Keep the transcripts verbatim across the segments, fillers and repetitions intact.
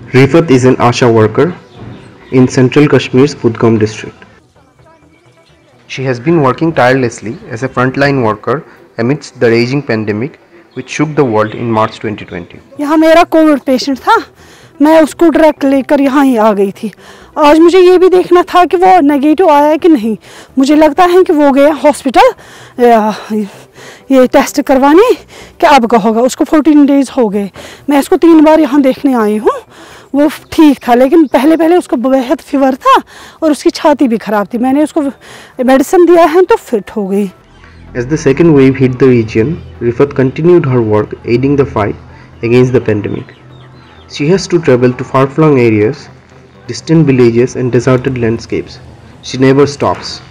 Rifat is an ASHA worker in Central Kashmir's Budgam district. She has been working tirelessly as a frontline worker amidst the raging pandemic which shook the world in March twenty twenty. यहाँ मेरा Covid patient था, मैं उसको direct लेकर यहाँ ही आ गई थी। आज मुझे ये भी देखना था कि वो नेगेटिव आया है कि नहीं। मुझे लगता है कि वो गया हॉस्पिटल ये टेस्ट करवाने कि अब का होगा। उसको फोर्टीन डेज हो गए। मैं इसको तीन बार यहाँ देखने आई हूँ। वो ठीक था, लेकिन पहले पहले उसको बेहद फीवर था और उसकी छाती भी ख़राब थी। मैंने उसको मेडिसिन दिया है तो फिट हो गई। As the second wave hit the region, Rifat continued her work aiding the fight against the pandemic. She has to travel to far-flung areas, distant villages and deserted landscapes. She never stops.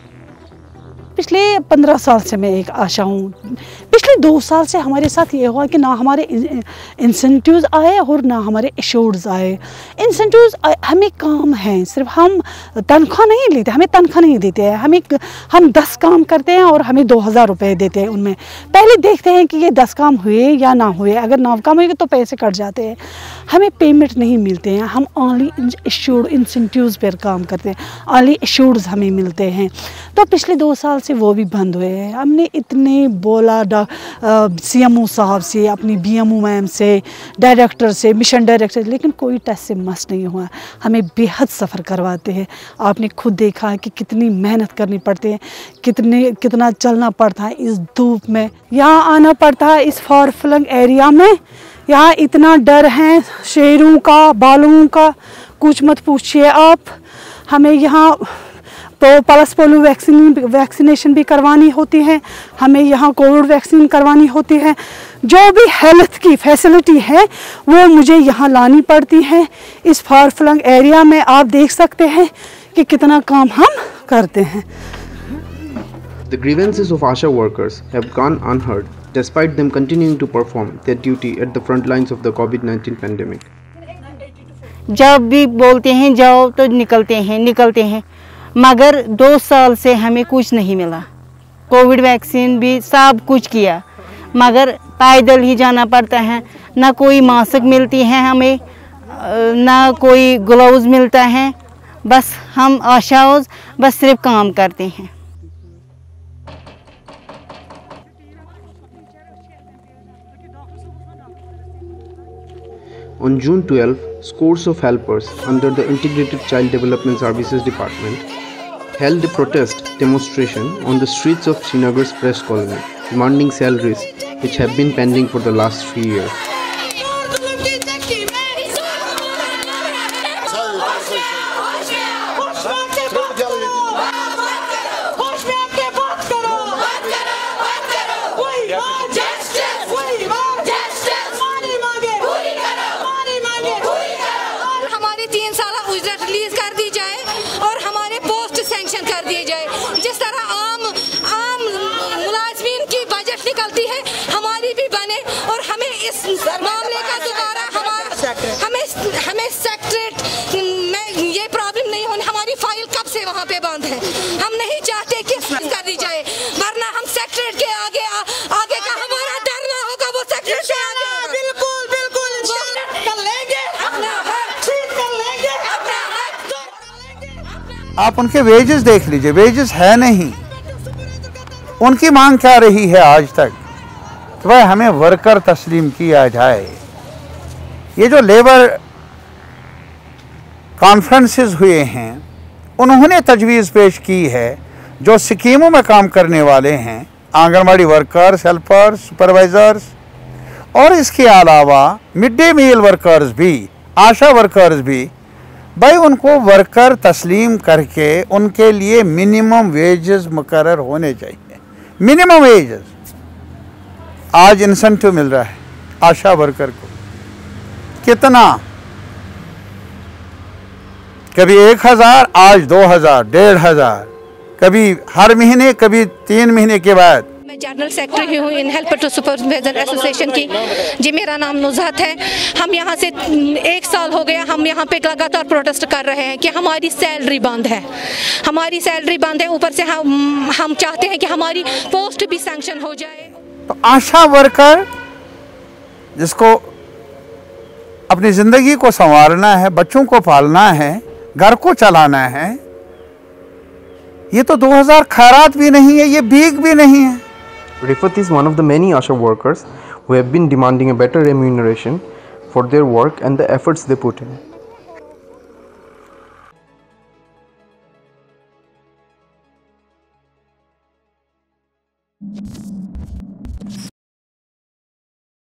पिछले पंद्रह साल से मैं एक आशा हूँ। पिछले दो साल से हमारे साथ ये हुआ कि ना हमारे इंसेंटिव्स आए और ना हमारे एश्योर्ड्स आए। इंसेंटिव्स हमें काम है, सिर्फ हम तनख्वाह नहीं लेते, हमें तनख्वाह नहीं देते हैं। हमें हम दस काम करते हैं और हमें दो हज़ार रुपये देते हैं। उनमें पहले देखते हैं कि ये दस काम हुए या ना हुए। अगर नौ काम हुए तो पैसे कट जाते हैं, हमें पेमेंट नहीं मिलते हैं। हम ओनली एश्योर्ड इंसेंटिव्स पर काम करते हैं, ओनली एश्योर्ड्स हमें मिलते हैं। तो पिछले दो साल से वो भी बंद हुए हैं। हमने इतने बोला सीएमओ साहब से, अपनी बीएमओ मैम से, डायरेक्टर से, मिशन डायरेक्टर से, लेकिन कोई टेस्ट से मस नहीं हुआ। हमें बेहद सफ़र करवाते हैं। आपने खुद देखा है कि कितनी मेहनत करनी पड़ती है, कितने कितना चलना पड़ता है इस धूप में। यहाँ आना पड़ता है इस फार फ्लंग एरिया में। यहाँ इतना डर है शेरों का, बालुओं का, कुछ मत पूछिए आप। हमें यहाँ तो पल्स पोलियो वैक्सीन वैक्सीनेशन भी करवानी होती है, हमें यहाँ कोविड वैक्सीन करवानी होती है। जो भी हेल्थ की फैसिलिटी है वो मुझे यहाँ लानी पड़ती है। इस फार फ्लंग एरिया में आप देख सकते हैं कि कितना काम हम करते हैं। The grievances of ASHA workers have gone unheard despite them continuing to perform their duty at the front lines of the COVID nineteen pandemic. जब भी बोलते हैं जाओ तो निकलते हैं निकलते हैं मगर दो साल से हमें कुछ नहीं मिला। कोविड वैक्सीन भी सब कुछ किया मगर पैदल ही जाना पड़ता है। ना कोई मास्क मिलती है हमें, ना कोई ग्लव्स मिलता है। बस हम आशाओं बस सिर्फ काम करते हैं। On June twelfth, scores of helpers under the Integrated Child Development Services Department held a protest demonstration on the streets of Srinagar's Press Colony, demanding salaries which have been pending for the last three years. मामले का दोबारा हमारा हमें हमें secretariat में ये problem नहीं होनी। हमारी फाइल कब से वहाँ पे बंद है। हम नहीं चाहते कि कर दी जाए, वरना हम सेक्रेटरीट के आगे आ, आगे का हमारा डरना होगा। वो सेक्रेटरीट के आगे बिल्कुल बिल्कुल कर लेंगे, अपना हक ठीक कर लेंगे, अपना हक। आप उनके वेजेस देख लीजिए, वेजेस है नहीं। उनकी मांग क्या रही है आज तक कि भाई हमें वर्कर तस्लीम किया जाए। ये जो लेबर कॉन्फ्रेंसेस हुए हैं उन्होंने तजवीज़ पेश की है, जो स्कीमों में काम करने वाले हैं, आंगनवाड़ी वर्कर्स, हेल्पर्स, सुपरवाइज़र्स और इसके अलावा मिड डे मील वर्कर्स भी, आशा वर्कर्स भी, भाई उनको वर्कर तस्लीम करके उनके लिए मिनिमम वेजेस मुकर्रर होने चाहिए। मिनिमम वेजेस आज इंसेंटिव मिल रहा है आशा वर्कर को कितना, कभी एक हज़ार, आज दो हज़ार, डेढ़ हज़ार, कभी हर महीने, कभी तीन महीने के बाद। मैं जनरल सेक्रेटरी हूँ in helper to supervisor association की। जी मेरा नाम नुज़हत है। हम यहाँ से एक साल हो गया, हम यहाँ पे लगातार प्रोटेस्ट कर रहे हैं कि हमारी सैलरी बंद है, हमारी सैलरी बंद है। ऊपर से हम हम चाहते हैं कि हमारी पोस्ट भी सैंक्शन हो जाए। तो आशा वर्कर जिसको अपनी ज़िंदगी को संवारना है, बच्चों को पालना है, घर को चलाना है। ये तो दो हज़ार खैरात भी नहीं है, ये भीख भी नहीं है। Rifat is one of the many ASHA workers who have been demanding a better remuneration for their work and the efforts they put in.